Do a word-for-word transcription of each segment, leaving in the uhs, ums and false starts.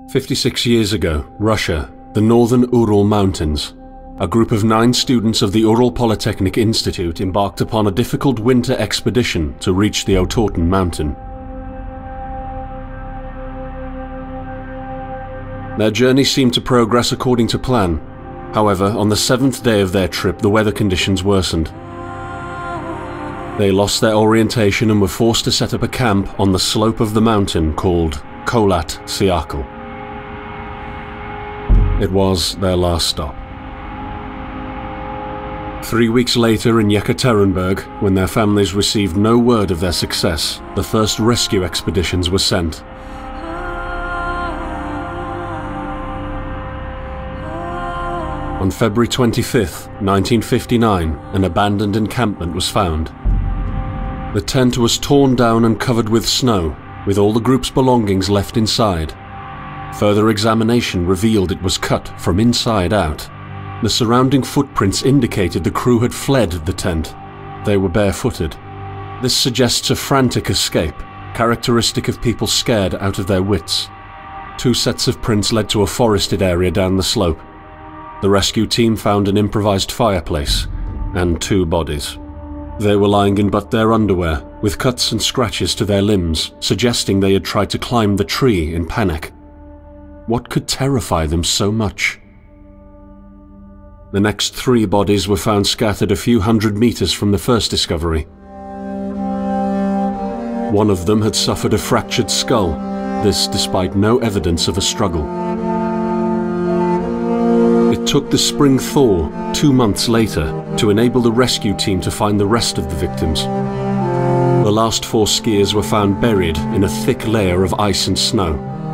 fifty-six years ago, Russia, the northern Ural Mountains. A group of nine students of the Ural Polytechnic Institute embarked upon a difficult winter expedition to reach the Otorten mountain. Their journey seemed to progress according to plan. However, on the seventh day of their trip, the weather conditions worsened. They lost their orientation and were forced to set up a camp on the slope of the mountain called Kholat Syakhl. It was their last stop. Three weeks later in Yekaterinburg, when their families received no word of their success, the first rescue expeditions were sent. On February twenty-fifth, nineteen fifty-nine, an abandoned encampment was found. The tent was torn down and covered with snow, with all the group's belongings left inside. Further examination revealed it was cut from inside out. The surrounding footprints indicated the crew had fled the tent. They were barefooted. This suggests a frantic escape, characteristic of people scared out of their wits. Two sets of prints led to a forested area down the slope. The rescue team found an improvised fireplace and two bodies. They were lying in but their underwear, with cuts and scratches to their limbs, suggesting they had tried to climb the tree in panic. What could terrify them so much? The next three bodies were found scattered a few hundred meters from the first discovery. One of them had suffered a fractured skull, this despite no evidence of a struggle. It took the spring thaw, two months later, to enable the rescue team to find the rest of the victims. The last four skiers were found buried in a thick layer of ice and snow.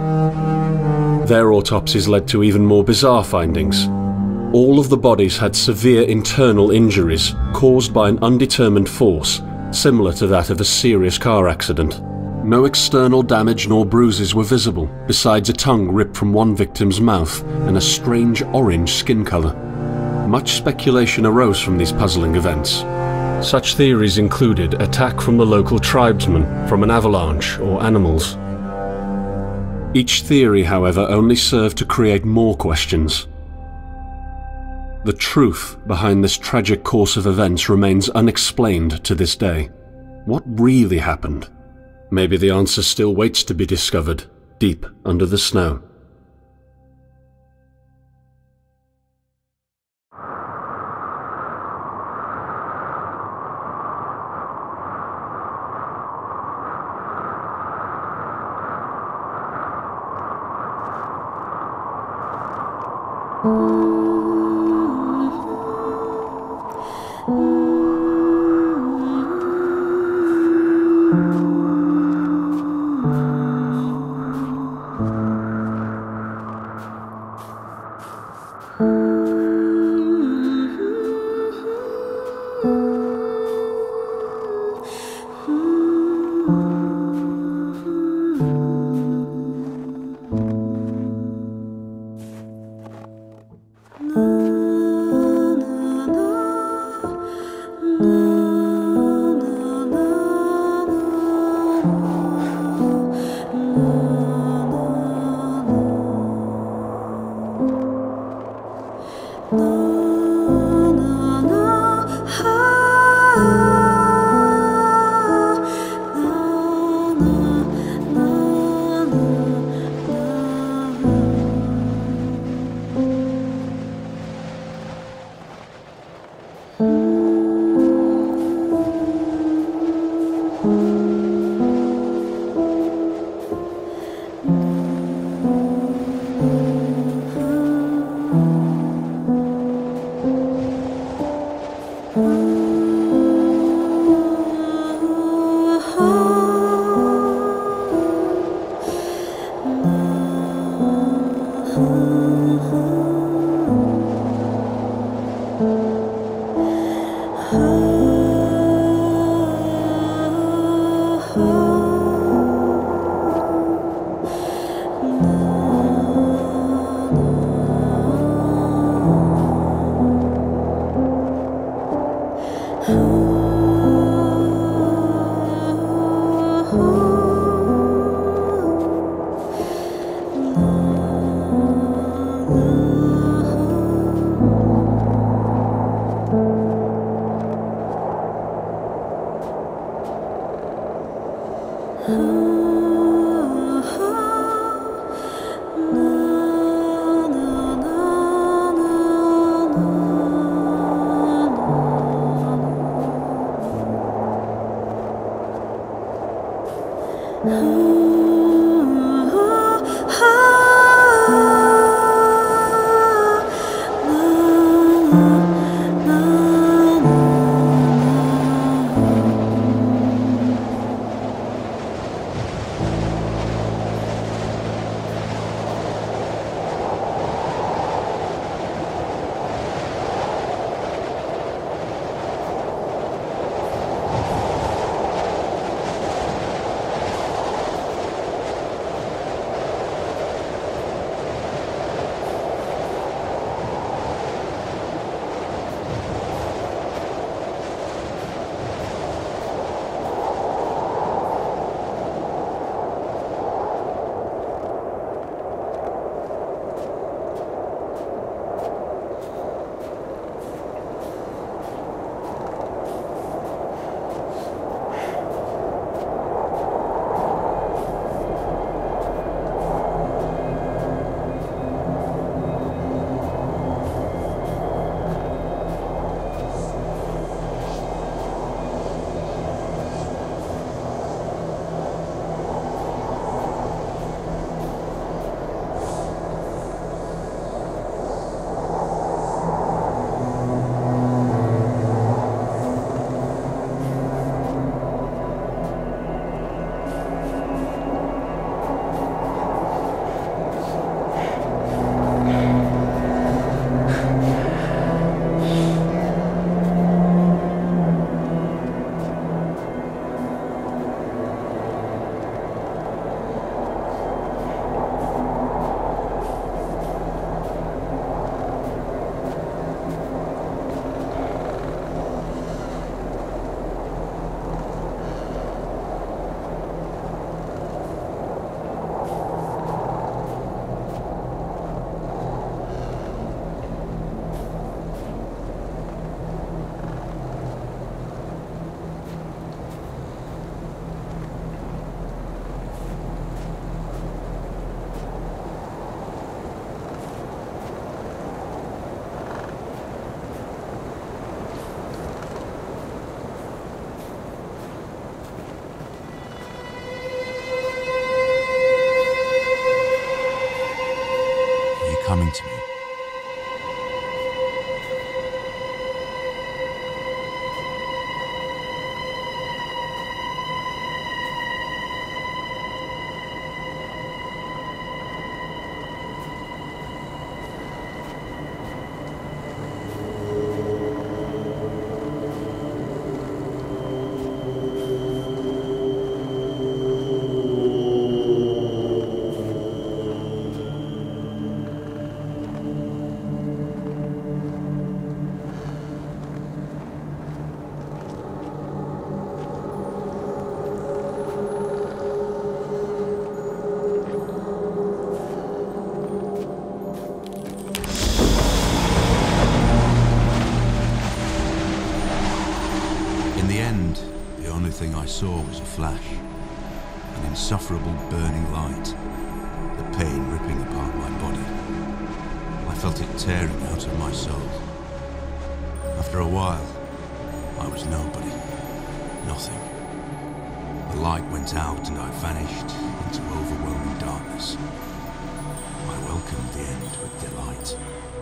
Their autopsies led to even more bizarre findings. All of the bodies had severe internal injuries caused by an undetermined force, similar to that of a serious car accident. No external damage nor bruises were visible, besides a tongue ripped from one victim's mouth and a strange orange skin color. Much speculation arose from these puzzling events. Such theories included attack from the local tribesmen, from an avalanche, or animals. Each theory, however, only served to create more questions. The truth behind this tragic course of events remains unexplained to this day. What really happened? Maybe the answer still waits to be discovered, deep under the snow. Oh coming to me. I saw was a flash, an insufferable burning light, the pain ripping apart my body. I felt it tearing out of my soul. After a while, I was nobody, nothing. The light went out and I vanished into overwhelming darkness. I welcomed the end with delight.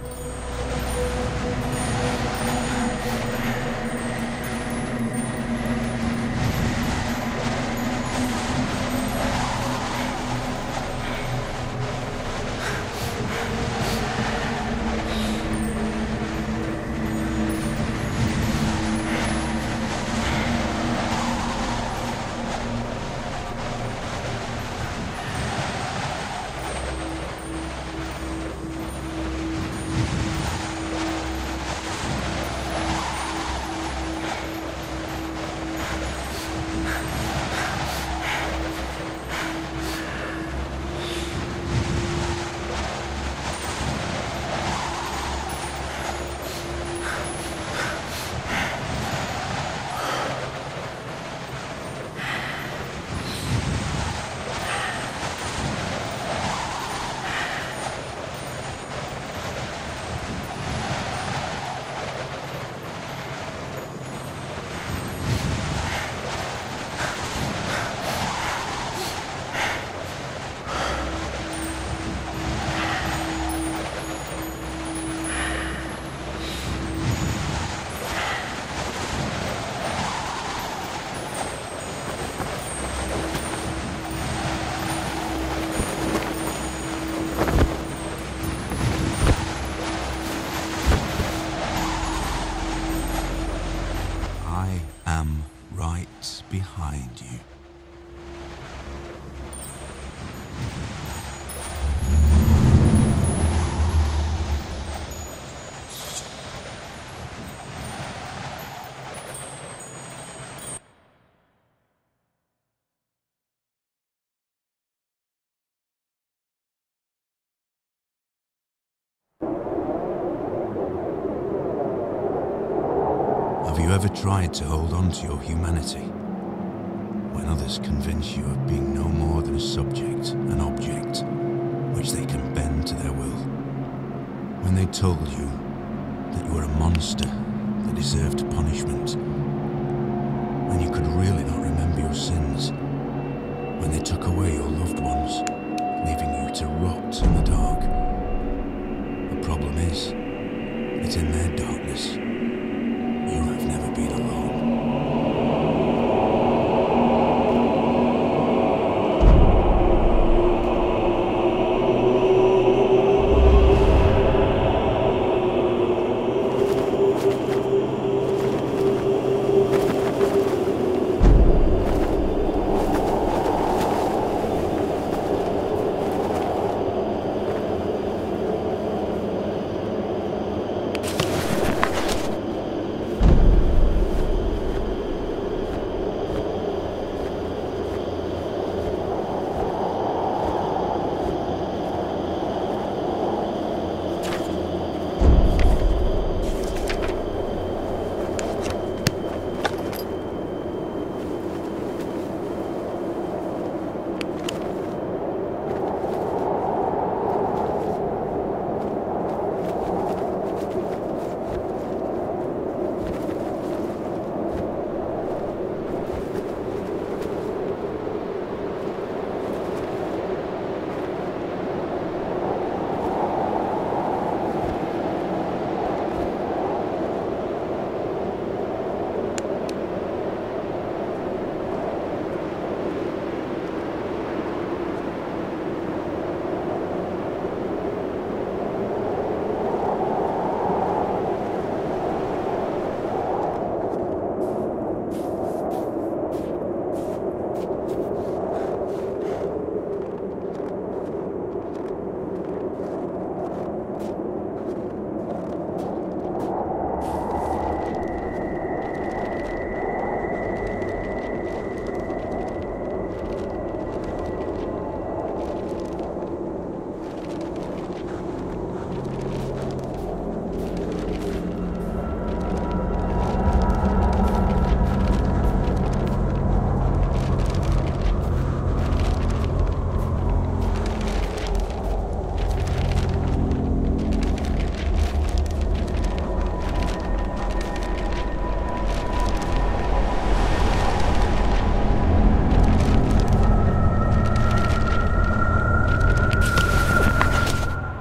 Behind you. Have you ever tried to hold on to your humanity when others convince you of being no more than a subject, an object, which they can bend to their will? When they told you that you were a monster that deserved punishment, when you could really not remember your sins, when they took away your loved ones, leaving you to rot in the dark. The problem is that in their darkness, you have never been alone.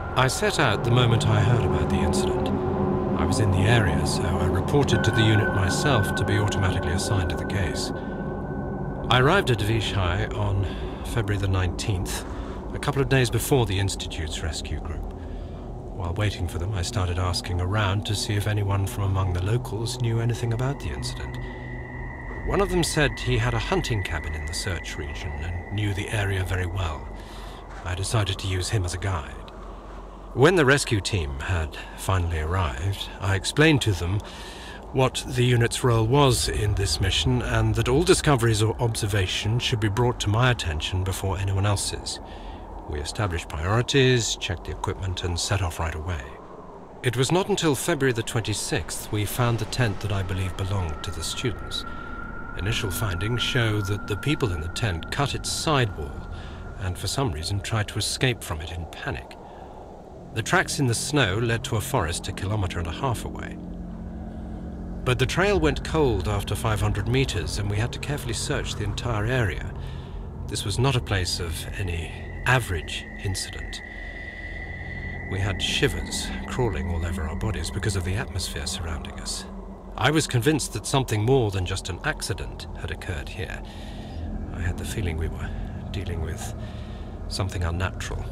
I set out the moment I heard about the incident. I was in the area, so I reported to the unit myself to be automatically assigned to the case. I arrived at Vishai on February the nineteenth, a couple of days before the Institute's rescue group. While waiting for them, I started asking around to see if anyone from among the locals knew anything about the incident. One of them said he had a hunting cabin in the search region and knew the area very well. I decided to use him as a guide. When the rescue team had finally arrived, I explained to them what the unit's role was in this mission and that all discoveries or observations should be brought to my attention before anyone else's. We established priorities, checked the equipment, and set off right away. It was not until February the twenty-sixth we found the tent that I believe belonged to the students. Initial findings show that the people in the tent cut its sidewall and for some reason tried to escape from it in panic. The tracks in the snow led to a forest a kilometer and a half away. But the trail went cold after five hundred meters, and we had to carefully search the entire area. This was not a place of any average incident. We had shivers crawling all over our bodies because of the atmosphere surrounding us. I was convinced that something more than just an accident had occurred here. I had the feeling we were dealing with something unnatural.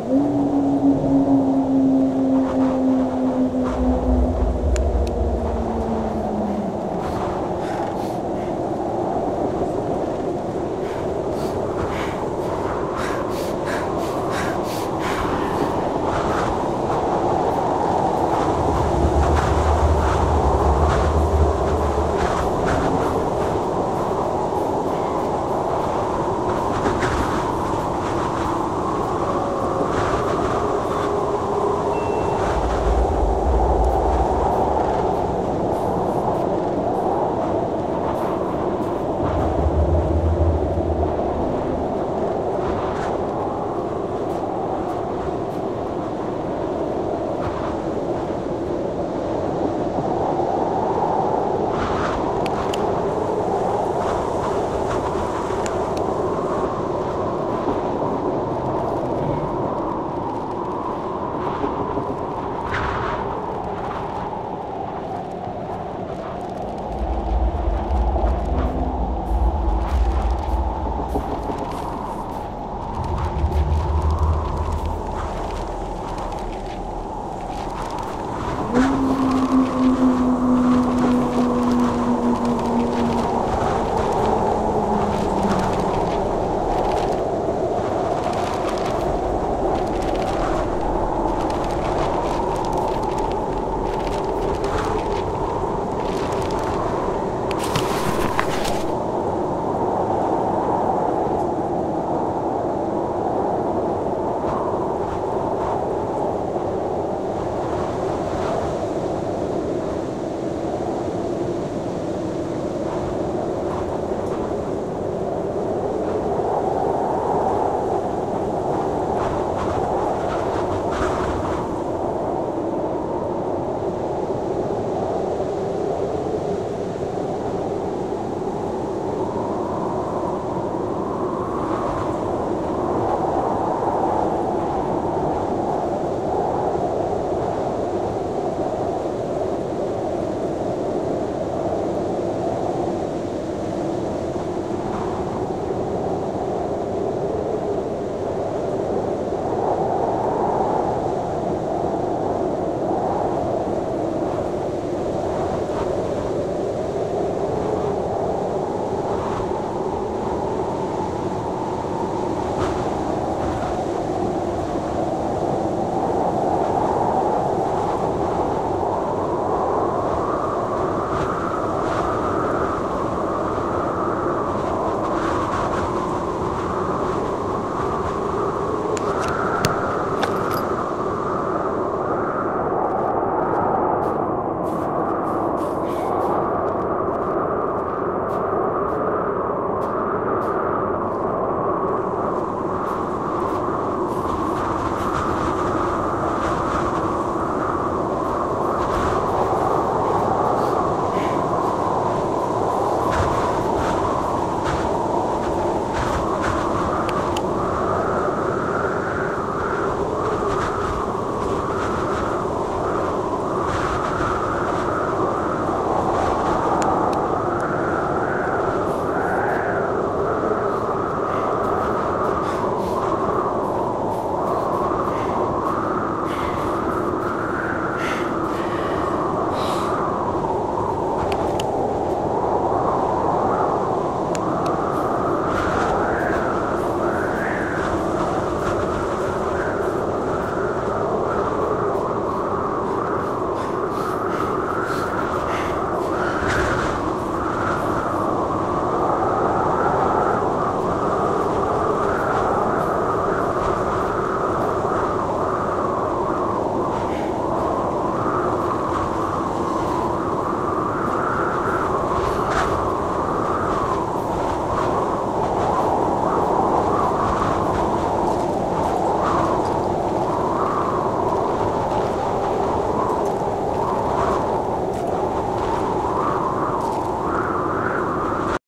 you.